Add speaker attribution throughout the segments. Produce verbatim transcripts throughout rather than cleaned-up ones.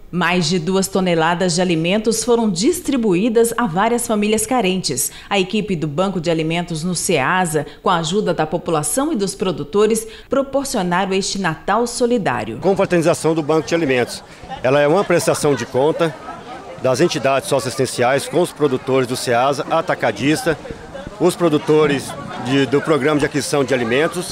Speaker 1: Mais de duas toneladas de alimentos foram distribuídas a várias famílias carentes. A equipe do Banco de Alimentos no Ceasa, com a ajuda da população e dos produtores, proporcionaram este Natal solidário.
Speaker 2: Confraternização do Banco de Alimentos. Ela é uma prestação de conta das entidades socioassistenciais com os produtores do Ceasa, atacadista, os produtores de, do Programa de Aquisição de Alimentos.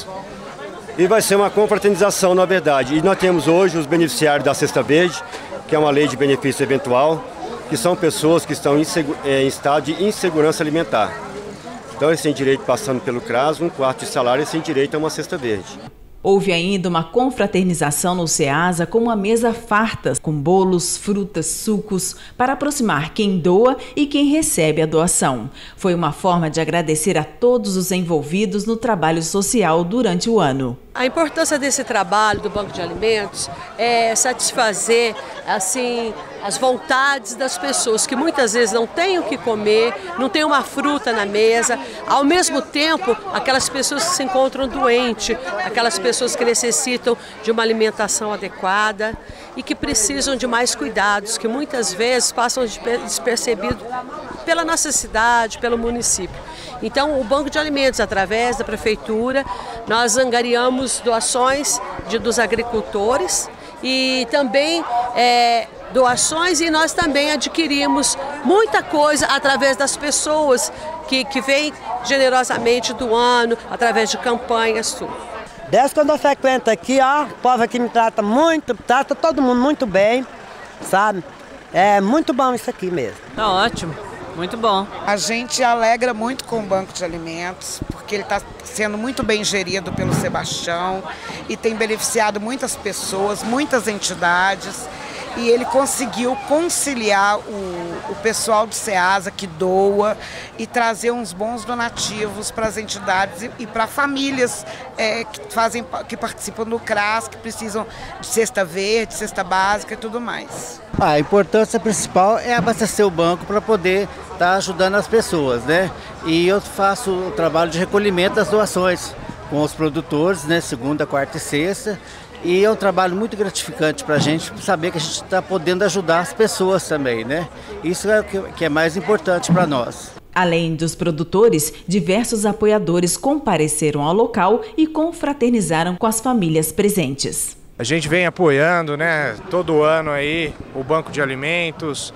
Speaker 2: E vai ser uma confraternização, na verdade. E nós temos hoje os beneficiários da Cesta Verde, que é uma lei de benefício eventual, que são pessoas que estão em, em estado de insegurança alimentar. Então eles têm direito, passando pelo CRAS, um quarto de salário, eles têm direito a uma cesta verde.
Speaker 1: Houve ainda uma confraternização no Ceasa com uma mesa farta, com bolos, frutas, sucos, para aproximar quem doa e quem recebe a doação. Foi uma forma de agradecer a todos os envolvidos no trabalho social durante o ano.
Speaker 3: A importância desse trabalho do Banco de Alimentos é satisfazer assim, as vontades das pessoas que muitas vezes não têm o que comer, não tem uma fruta na mesa. Ao mesmo tempo, aquelas pessoas que se encontram doentes, aquelas pessoas que necessitam de uma alimentação adequada e que precisam de mais cuidados, que muitas vezes passam despercebidos pela nossa cidade, pelo município. Então, o Banco de Alimentos, através da Prefeitura, nós angariamos doações de, dos agricultores e também é, doações e nós também adquirimos muita coisa através das pessoas que, que vêm generosamente doando, através de campanhas, tudo.
Speaker 4: Desde quando eu frequento aqui, ó, o povo aqui me trata muito, trata todo mundo muito bem, sabe? É muito bom isso aqui mesmo.
Speaker 5: Tá ótimo. Muito bom.
Speaker 6: A gente alegra muito com o Banco de Alimentos, porque ele está sendo muito bem gerido pelo Sebastião e tem beneficiado muitas pessoas, muitas entidades. E ele conseguiu conciliar o, o pessoal do Ceasa que doa e trazer uns bons donativos para as entidades e, e para famílias é, que, fazem, que participam do CRAS, que precisam de cesta verde, cesta básica e tudo mais.
Speaker 7: A importância principal é abastecer o banco para poder estar ajudando as pessoas, né? E eu faço o trabalho de recolhimento das doações com os produtores, né? Segunda, quarta e sexta. E é um trabalho muito gratificante para a gente saber que a gente está podendo ajudar as pessoas também, né? Isso é o que é mais importante para nós.
Speaker 1: Além dos produtores, diversos apoiadores compareceram ao local e confraternizaram com as famílias presentes.
Speaker 8: A gente vem apoiando, né, todo ano aí o Banco de Alimentos,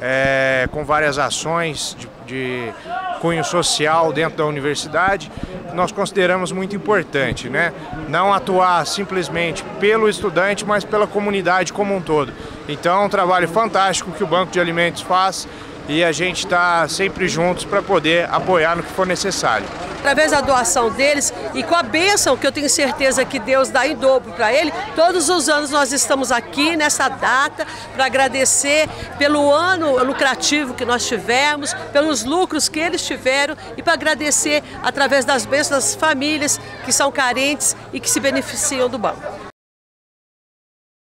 Speaker 8: é, com várias ações de, de cunho social dentro da universidade. Nós consideramos muito importante, né? Não atuar simplesmente pelo estudante, mas pela comunidade como um todo. Então é um trabalho fantástico que o Banco de Alimentos faz e a gente está sempre juntos para poder apoiar no que for necessário.
Speaker 3: Através da doação deles e com a bênção que eu tenho certeza que Deus dá em dobro para ele, todos os anos nós estamos aqui nessa data para agradecer pelo ano lucrativo que nós tivemos, pelos lucros que eles tiveram e para agradecer através das bênçãos das famílias que são carentes e que se beneficiam do banco.